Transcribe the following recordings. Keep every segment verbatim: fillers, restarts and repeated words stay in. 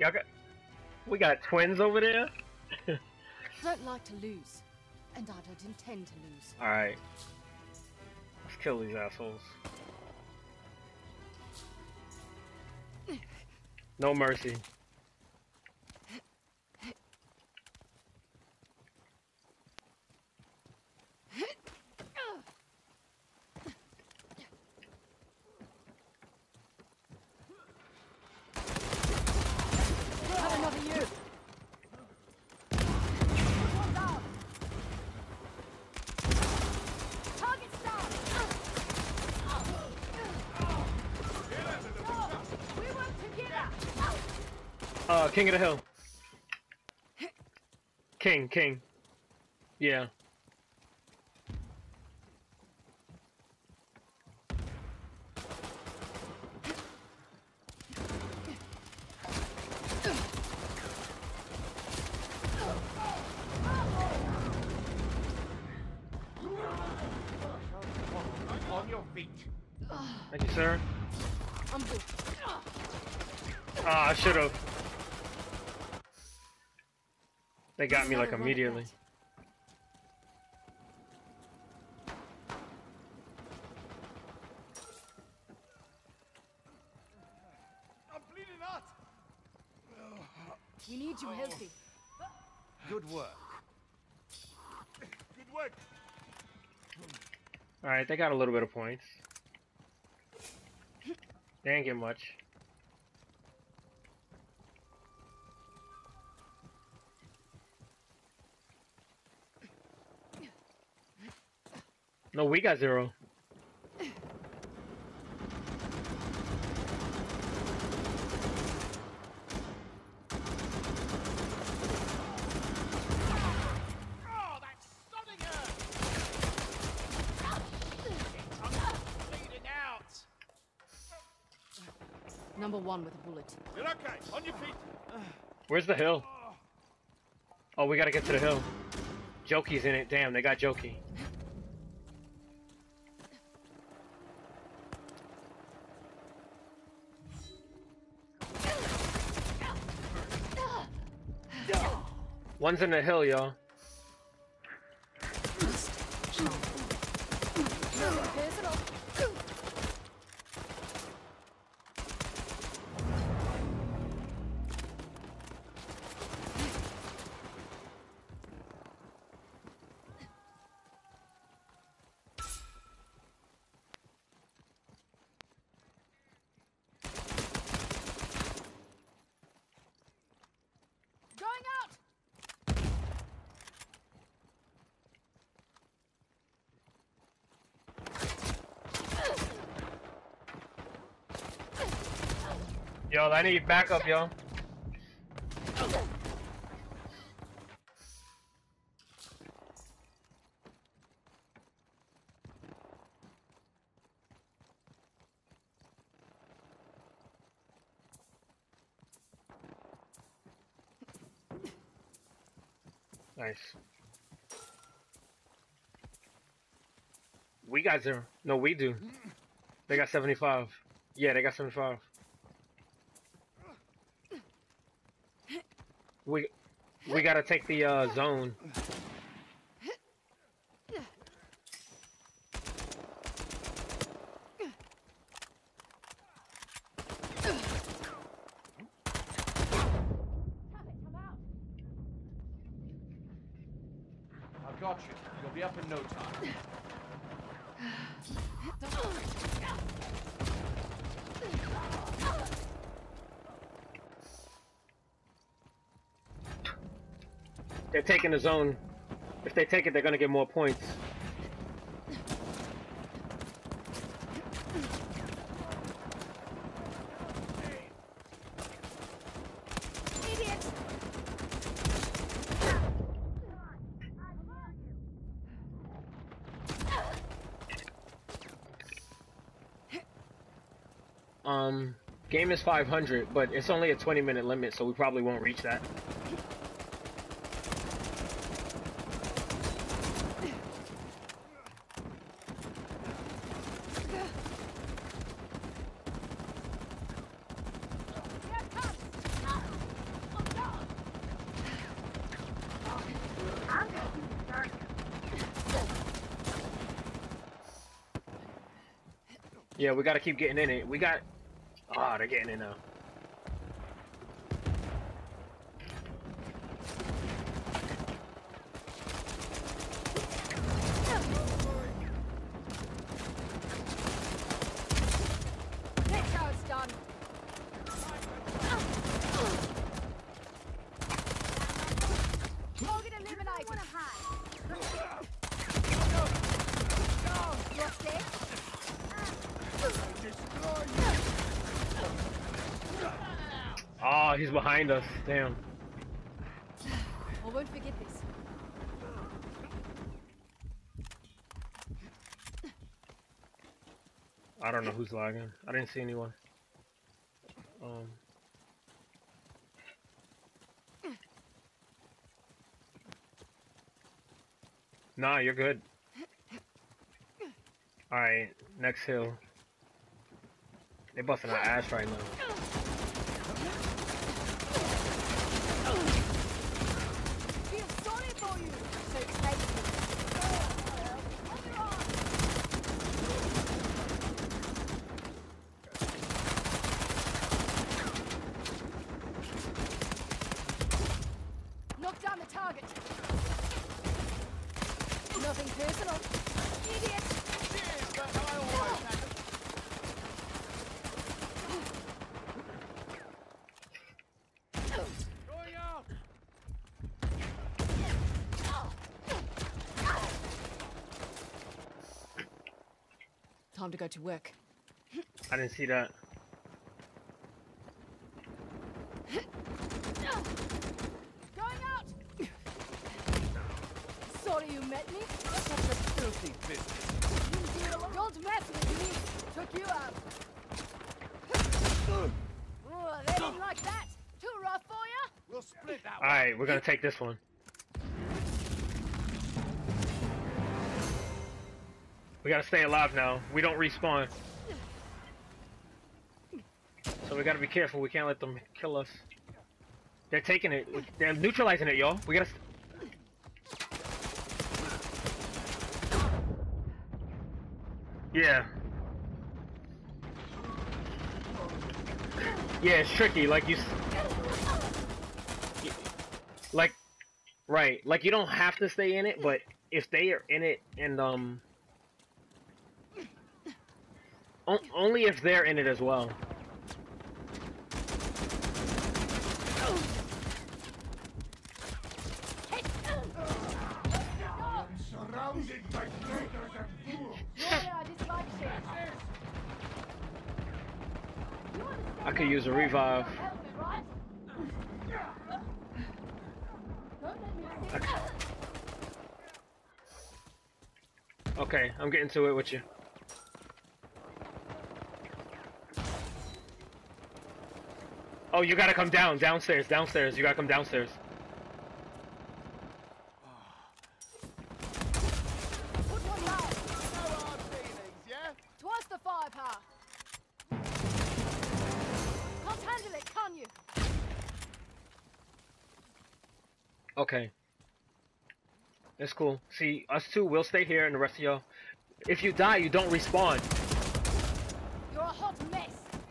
Y'all got, we got twins over there. Don't like to lose, and I don't intend to lose. All right, let's kill these assholes. No mercy. Have another you. Target's down. We work together. Uh, King of the Hill. King, King. Yeah. On your feet. Thank you, sir. I'm good. Ah, I should have. They got me like Another run at immediately. that. I'm bleeding out. We need you healthy. Good work. Good work. All right, they got a little bit of points. They ain't get much. No, we got zero. Oh, that's stunning her. Bleeding out. Number one with a bullet. You're okay. On your feet. Where's the hill? Oh, we gotta get to the hill. Jokey's in it. Damn, they got Jokey. One's in the hill, y'all. Going out. Yo, I need backup, yo. Nice. We got zero. No, we do. They got seventy-five. Yeah, they got seventy-five. We we gotta take the uh, zone. I've got you. You'll be up in no time. They're taking the zone. If they take it, they're gonna get more points. Um, game is five hundred, but it's only a twenty minute limit, so we probably won't reach that. Yeah, we gotta keep getting in it. We got. Ah, oh, they're getting in now. Oh, he's behind us. Damn. I won't forget this. I don't know who's lagging. I didn't see anyone. Um. Nah, you're good. Alright, next hill. They busting our ass right now. Feel sorry for you. So excited. Knock down the target. Nothing personal. Idiot. Cheers, but I always happen. Going out. Time to go to work. I didn't see that. Going out. Sorry you met me. Such a filthy business. Don't mess with me. Took you out. Oh, they didn't like that. Too rough for ya? We'll split that one. Alright, we're gonna take this one. We gotta stay alive now. We don't respawn. So we gotta be careful. We can't let them kill us. They're taking it. They're neutralizing it, y'all. We gotta... Yeah. Yeah, it's tricky. Like you... Like... Right. Like you don't have to stay in it, but if they are in it and, um... O only if they're in it as well. Surrounded by traitors and fools. I could use a revive. Okay, I'm getting to it with you. Oh, you gotta come down, downstairs, downstairs. You gotta come downstairs. Put one down. No hard feelings, yeah? Twice the firepower. Can't handle it, can you? Okay. That's cool. See, us two, we'll stay here and the rest of y'all. If you die, you don't respawn. You're a hot mess.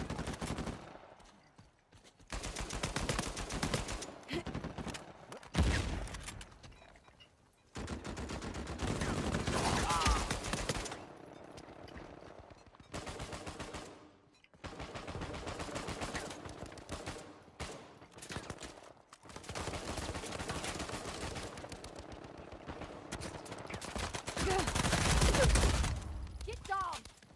Get down.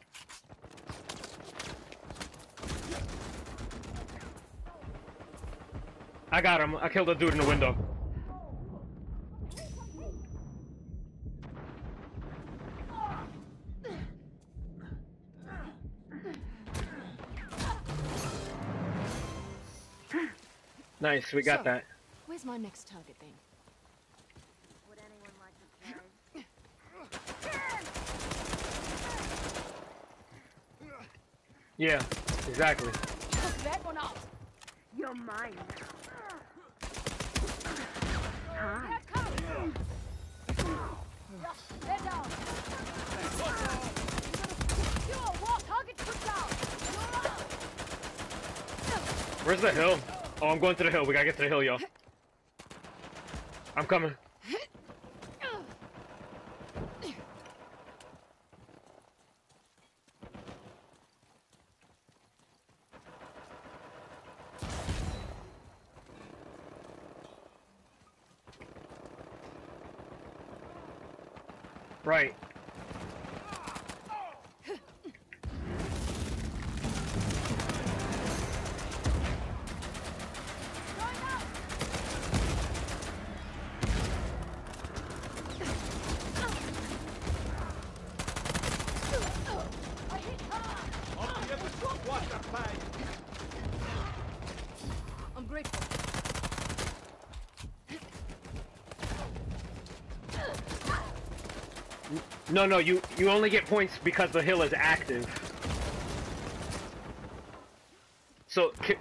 I got him. I killed a dude in the window. Nice, we got So, that. Where's my next target then? Would anyone like to play? Yeah, exactly. Took that one out. You're mine. Here it comes. Yeah, they're down. You're a war target for Where's the hill? Oh, I'm going to the hill. We gotta get to the hill, yo. I'm coming. Right. I'm grateful. No, no, you you only get points because the hill is active. So, ki-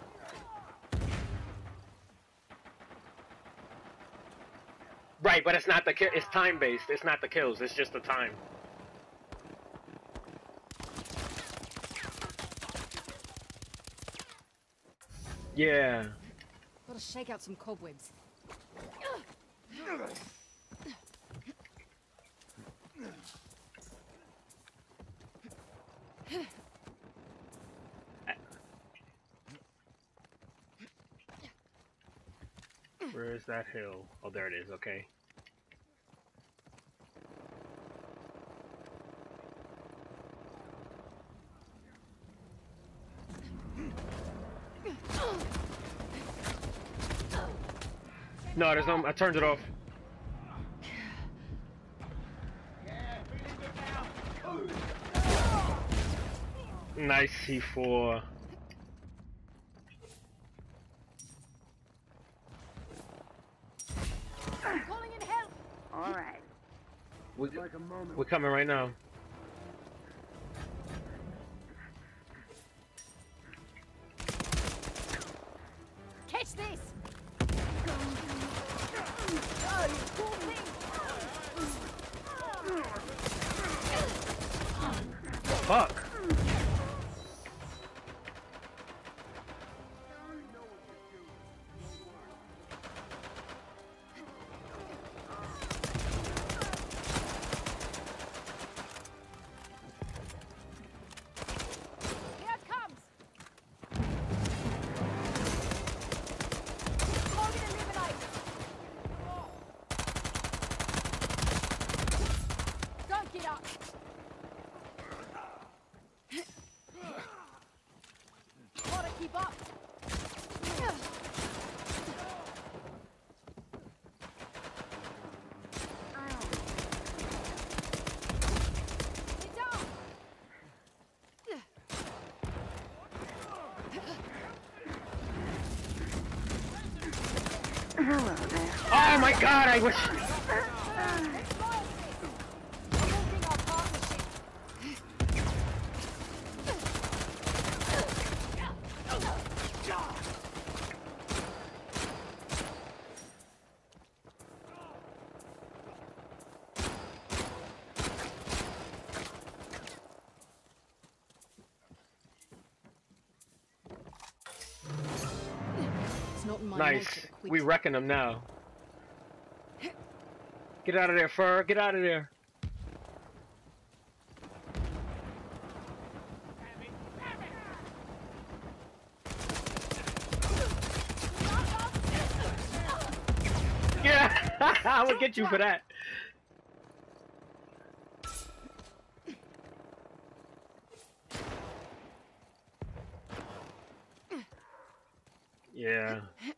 right, but it's not the ki- it's time based. It's not the kills. It's just the time. Yeah. Gotta shake out some cobwebs. Where is that hill? Oh, there it is. Okay. No, there's no. I turned it off. Nice C four. I'm calling in help. All right. We, Like a moment. we're coming right now. Catch this. Oh, you cool thing. Fuck. Here it comes. Target eliminated. Don't get up. Gotta keep up. Get down. Hello there. Oh my god! I wish. Promoting our partnership. It's not in my Nice. nature to quit. We reckon them now. Get out of there, Fur. Get out of there. Yeah, I would get you for that. Yeah.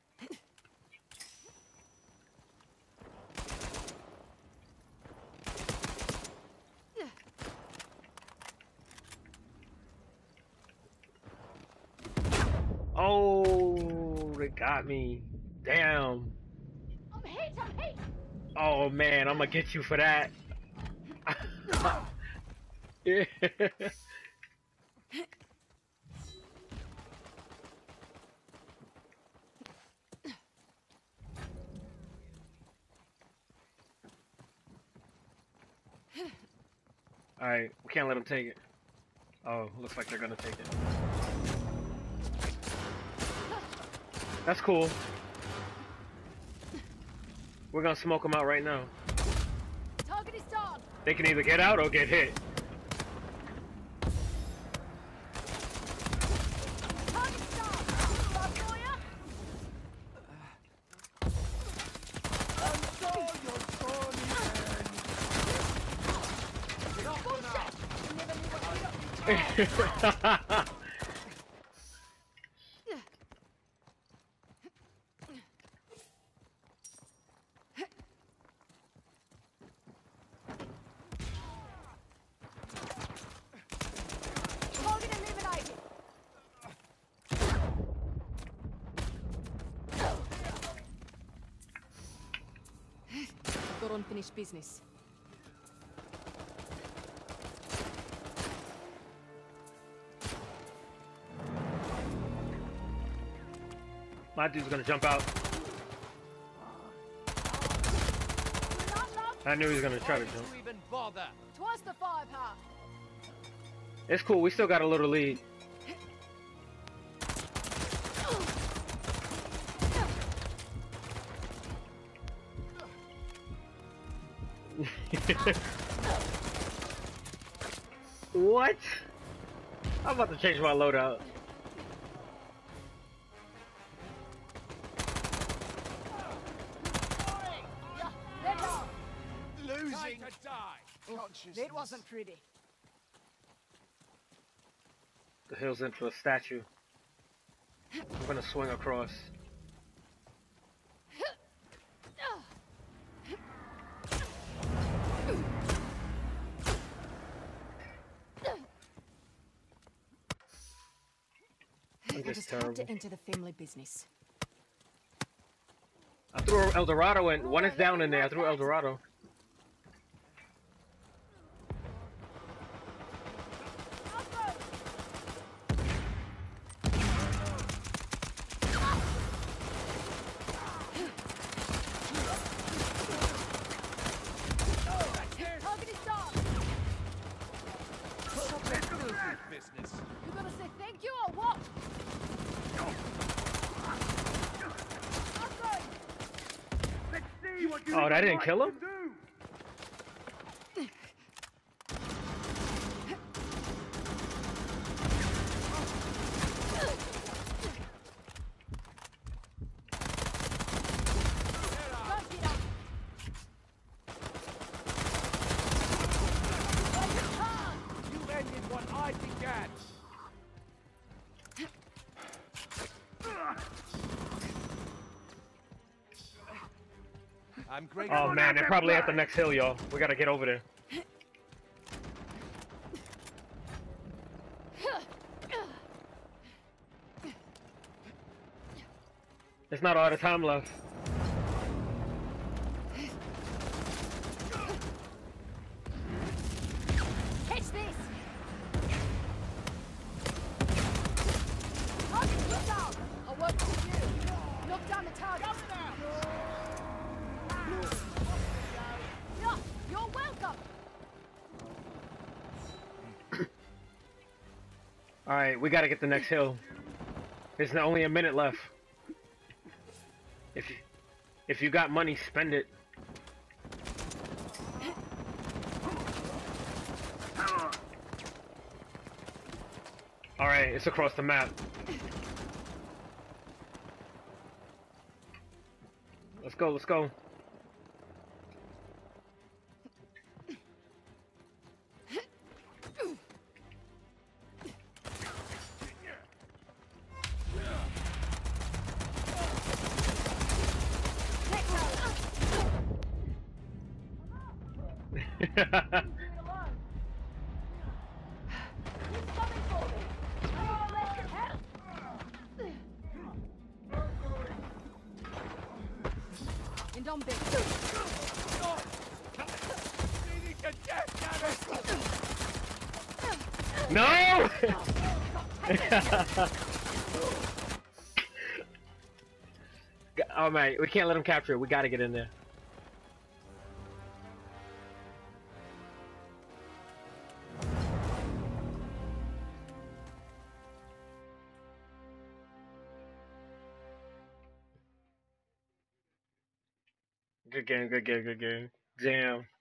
Oh, they got me. Damn. I'm hit, I'm hit. Oh man, I'm gonna get you for that. Yeah. Alright, we can't let them take it. Oh, looks like they're gonna take it. That's cool. We're gonna smoke them out right now. Target is down. They can either get out or get hit. Target is down. Run for ya. Target eliminated. Got unfinished business. My dude's gonna jump out. I knew he was gonna try to jump. Even bother. Twice the firepower. It's cool, we still got a little lead. What? I'm about to change my loadout. Yeah, they're down. Losing. Time to die. That wasn't pretty. The hill's into a statue. I'm gonna swing across. I'm I just just had terrible. to enter the family business. I threw El Dorado in. One is down in there. I threw El Dorado. Target is down. Business. You gonna say thank you or what? Let's see what you Oh, that didn't guys kill him? can do. Don't get up. You ended what I began. I'm great. Oh man, they're probably at the next hill, y'all. We gotta get over there. There's not a lot of time left. Catch this. Target is down. I'll work with you. Knock down the target. Yeah, you're welcome. Alright, we gotta get the next hill. There's only a minute left. If you, if you got money, spend it. Alright, it's across the map. Let's go, let's go. And on big. Bleeding to death, damn it! No! Oh man, we can't let him capture it. We gotta get in there. Good game, good game, good game. Damn.